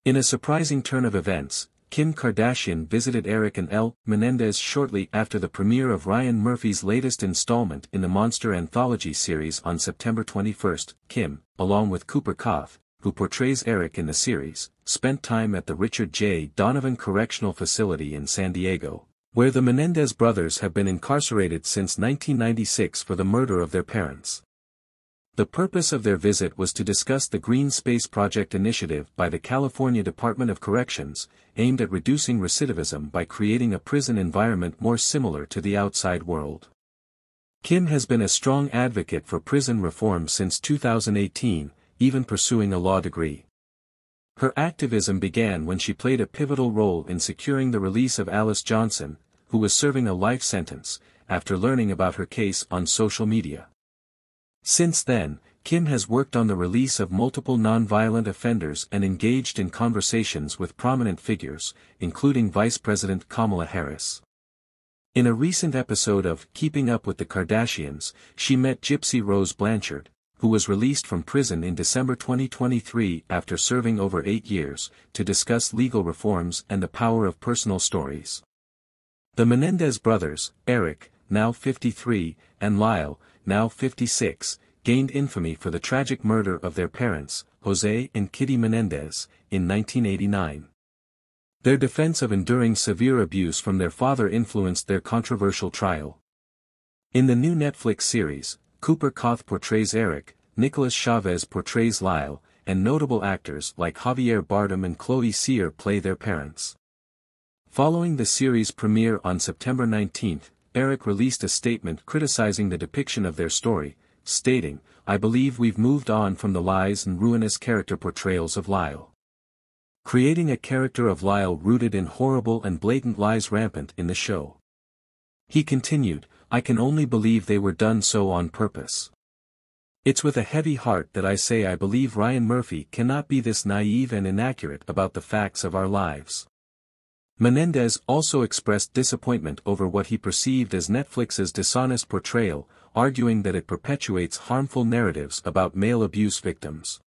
In a surprising turn of events, Kim Kardashian visited Eric and Elle Menendez shortly after the premiere of Ryan Murphy's latest installment in the Monster Anthology series on September 21. Kim, along with Cooper Koth, who portrays Eric in the series, spent time at the Richard J. Donovan Correctional Facility in San Diego, where the Menendez brothers have been incarcerated since 1996 for the murder of their parents. The purpose of their visit was to discuss the Green Space Project initiative by the California Department of Corrections, aimed at reducing recidivism by creating a prison environment more similar to the outside world. Kim has been a strong advocate for prison reform since 2018, even pursuing a law degree. Her activism began when she played a pivotal role in securing the release of Alice Johnson, who was serving a life sentence, after learning about her case on social media. Since then, Kim has worked on the release of multiple nonviolent offenders and engaged in conversations with prominent figures, including Vice President Kamala Harris. In a recent episode of Keeping Up with the Kardashians, she met Gypsy Rose Blanchard, who was released from prison in December 2023 after serving over 8 years, to discuss legal reforms and the power of personal stories. The Menendez brothers, Eric, now 53, and Lyle, now 56, gained infamy for the tragic murder of their parents, Jose and Kitty Menendez, in 1989. Their defense of enduring severe abuse from their father influenced their controversial trial. In the new Netflix series, Cooper Koth portrays Eric, Nicholas Chavez portrays Lyle, and notable actors like Javier Bardem and Chloe Sear play their parents. Following the series premiere on September 19, Eric released a statement criticizing the depiction of their story, stating, "I believe we've moved on from the lies and ruinous character portrayals of Lyle. Creating a character of Lyle rooted in horrible and blatant lies rampant in the show." He continued, "I can only believe they were done so on purpose. It's with a heavy heart that I say I believe Ryan Murphy cannot be this naive and inaccurate about the facts of our lives." Menendez also expressed disappointment over what he perceived as Netflix's dishonest portrayal, arguing that it perpetuates harmful narratives about male abuse victims.